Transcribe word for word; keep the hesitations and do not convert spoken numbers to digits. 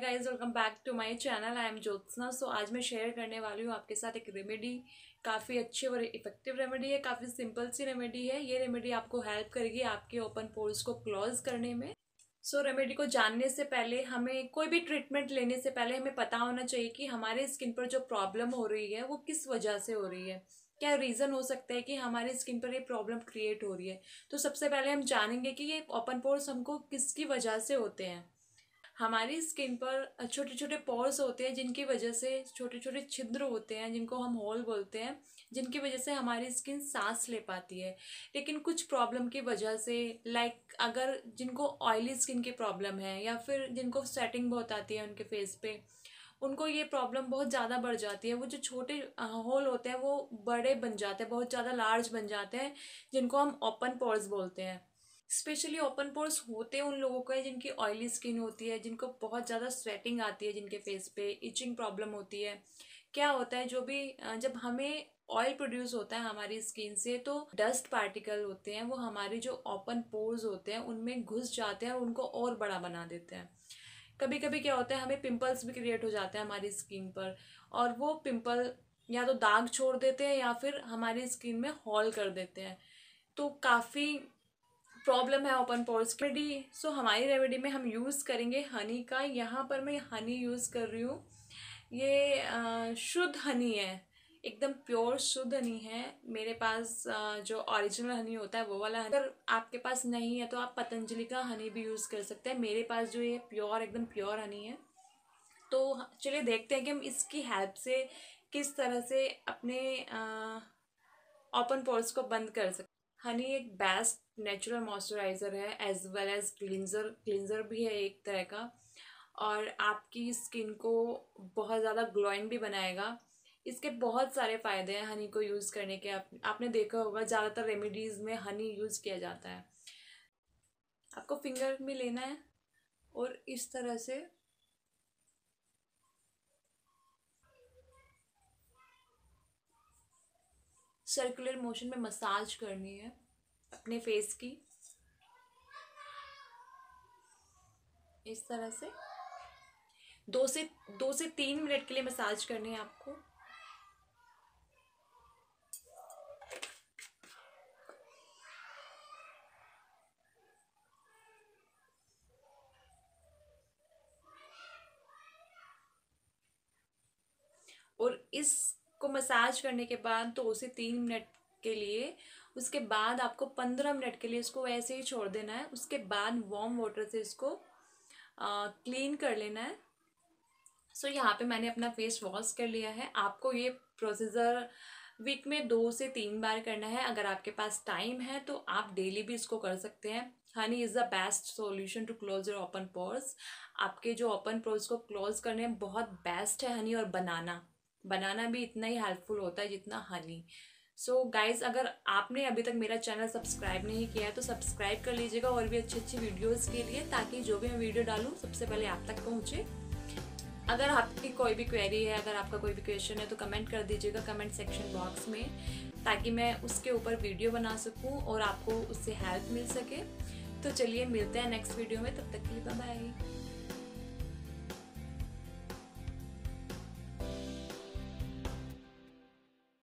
Guys, welcome back to my channel. I am Jyotsna. So आज मैं share करने वाली हूँ आपके साथ एक रेमेडी। काफ़ी अच्छी और इफेक्टिव रेमेडी है, काफ़ी सिंपल सी रेमेडी है। ये रेमेडी आपको हेल्प करेगी आपके ओपन पोर्स को क्लोज करने में। सो so, रेमेडी को जानने से पहले, हमें कोई भी ट्रीटमेंट लेने से पहले हमें पता होना चाहिए कि हमारे स्किन पर जो प्रॉब्लम हो रही है वो किस वजह से हो रही है, क्या रीज़न हो सकता है कि हमारी स्किन पर ये प्रॉब्लम क्रिएट हो रही है। तो सबसे पहले हम जानेंगे कि ये ओपन पोर्स हमको किसकी वजह से होते हैं। हमारी स्किन पर छोटे छोटे पोर्स होते हैं जिनकी वजह से, छोटे छोटे छिद्र होते हैं जिनको हम होल बोलते हैं, जिनकी वजह से हमारी स्किन सांस ले पाती है। लेकिन कुछ प्रॉब्लम की वजह से, लाइक अगर जिनको ऑयली स्किन की प्रॉब्लम है या फिर जिनको स्वेटिंग बहुत आती है उनके फेस पे, उनको ये प्रॉब्लम बहुत ज़्यादा बढ़ जाती है। वो जो छोटे होल होते हैं वो बड़े बन जाते हैं, बहुत ज़्यादा लार्ज बन जाते हैं, जिनको हम ओपन पोर्स बोलते हैं। स्पेशली ओपन पोर्स होते हैं उन लोगों को जिनकी ऑयली स्किन होती है, जिनको बहुत ज़्यादा स्वेटिंग आती है, जिनके फेस पे इचिंग प्रॉब्लम होती है। क्या होता है, जो भी जब हमें ऑयल प्रोड्यूस होता है हमारी स्किन से, तो डस्ट पार्टिकल होते हैं वो हमारे जो ओपन पोर्स होते हैं उनमें घुस जाते हैं और उनको और बड़ा बना देते हैं। कभी कभी क्या होता है, हमें पिंपल्स भी क्रिएट हो जाते हैं हमारी स्किन पर, और वो पिंपल या तो दाग छोड़ देते हैं या फिर हमारी स्किन में हॉल कर देते हैं। तो काफ़ी प्रॉब्लम है ओपन पोर्स की। रेमेडी सो हमारी रेमेडी में हम यूज़ करेंगे हनी का। यहाँ पर मैं हनी यूज़ कर रही हूँ। ये आ, शुद्ध हनी है, एकदम प्योर शुद्ध हनी है। मेरे पास आ, जो ओरिजिनल हनी होता है वो वाला हनी। अगर आपके पास नहीं है तो आप पतंजलि का हनी भी यूज़ कर सकते हैं। मेरे पास जो ये प्योर, एकदम प्योर हनी है। तो चलिए देखते हैं कि हम इसकी हेल्प से किस तरह से अपने ओपन पोर्स को बंद कर सकते हैं। हनी एक बेस्ट नेचुरल मॉइस्चराइज़र है, as well as cleanser cleanser भी है एक तरह का, और आपकी स्किन को बहुत ज़्यादा ग्लोइंग भी बनाएगा। इसके बहुत सारे फ़ायदे हैं हनी को यूज़ करने के। आप, आपने देखा होगा ज़्यादातर रेमेडीज़ में हनी यूज़ किया जाता है। आपको फिंगर में लेना है और इस तरह से सर्कुलर मोशन में मसाज करनी है अपने फेस की, इस तरह से दो से दो से तीन मिनट के लिए मसाज करनी है आपको। और इसको मसाज करने के बाद दो से तीन मिनट के लिए, उसके बाद आपको पंद्रह मिनट के लिए इसको वैसे ही छोड़ देना है। उसके बाद वार्म वाटर से इसको क्लीन कर लेना है। सो so, यहाँ पे मैंने अपना फेस वॉश कर लिया है। आपको ये प्रोसीजर वीक में दो से तीन बार करना है। अगर आपके पास टाइम है तो आप डेली भी इसको कर सकते हैं। Honey is the best solution to close your open pores. आपके जो ओपन पोर्स को क्लोज करने में बहुत बेस्ट है हनी। और बनाना बनाना भी इतना ही हेल्पफुल होता है जितना हनी। सो so, गाइज, अगर आपने अभी तक मेरा चैनल सब्सक्राइब नहीं किया है तो सब्सक्राइब कर लीजिएगा और भी अच्छी अच्छी वीडियोस के लिए, ताकि जो भी मैं वीडियो डालूँ सबसे पहले आप तक पहुँचे। अगर आपकी कोई भी क्वेरी है, अगर आपका कोई भी क्वेश्चन है तो कमेंट कर दीजिएगा कमेंट सेक्शन बॉक्स में, ताकि मैं उसके ऊपर वीडियो बना सकूं और आपको उससे हेल्प मिल सके। तो चलिए मिलते हैं नेक्स्ट वीडियो में, तब तक के लिए बाय बाय।